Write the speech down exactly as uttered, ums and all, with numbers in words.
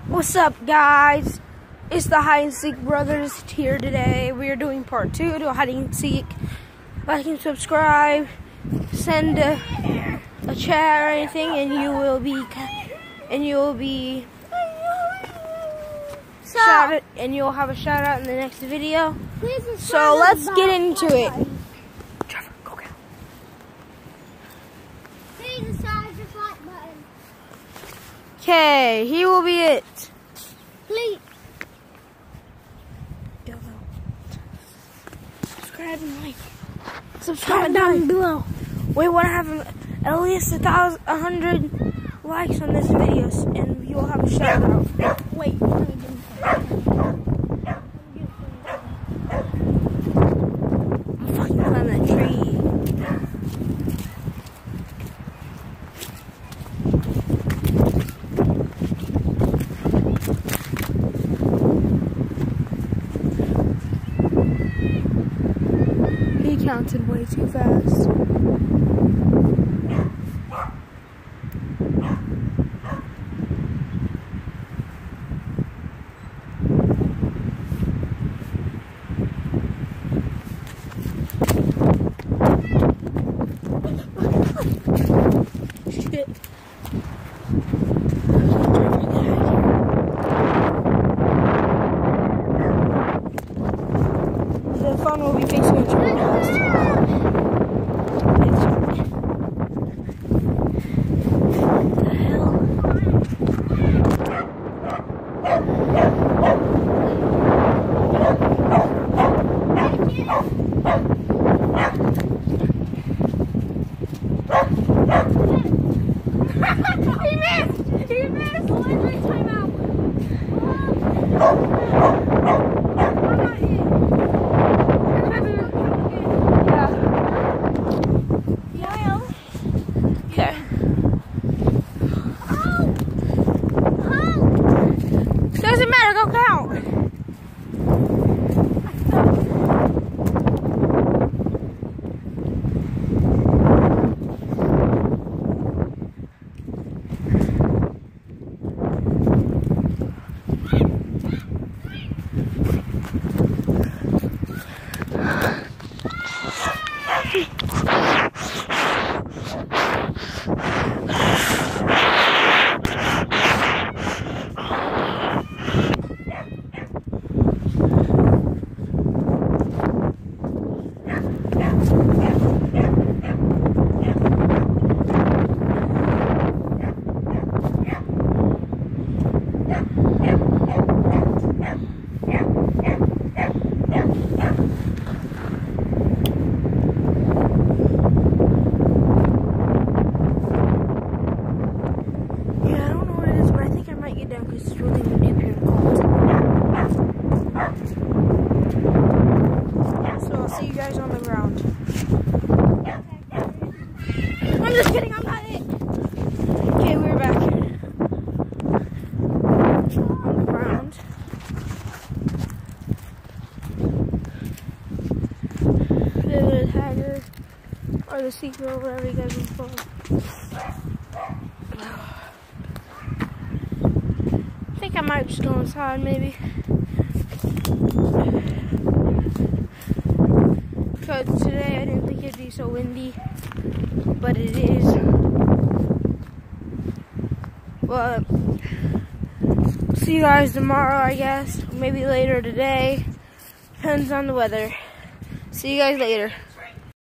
What's up, guys? It's the Hide and Seek brothers here today. We are doing part two to Hide and Seek. Like and subscribe, send a, a chat or anything, and you will be and you will be So, shouted, and you'll have a shout out in the next video. please So let's get into it. Trevor, go get him. Please subscribe the like button. Okay, he will be it. Please. Subscribe and like. Subscribe down below. We want to have at least a thousand, a hundred likes on this video, and you will have a shout out. Wait, let me do I'm fucking climbing that tree. He counted way too fast. Shit. The phone will be fixing it. He missed! He missed! One time out. I'm not in. Yeah. Okay. Oh! Oh! Doesn't matter, go count. Because it's really deep here and cold. So I'll see you guys on the ground. I'm just kidding, I'm not it. Okay, we're back on the ground. The Tiger or the Seeker or whatever you guys want to call it. I think I might just go inside, maybe. Because today I didn't think it'd be so windy, but it is. But see you guys tomorrow, I guess. Maybe later today. Depends on the weather. See you guys later.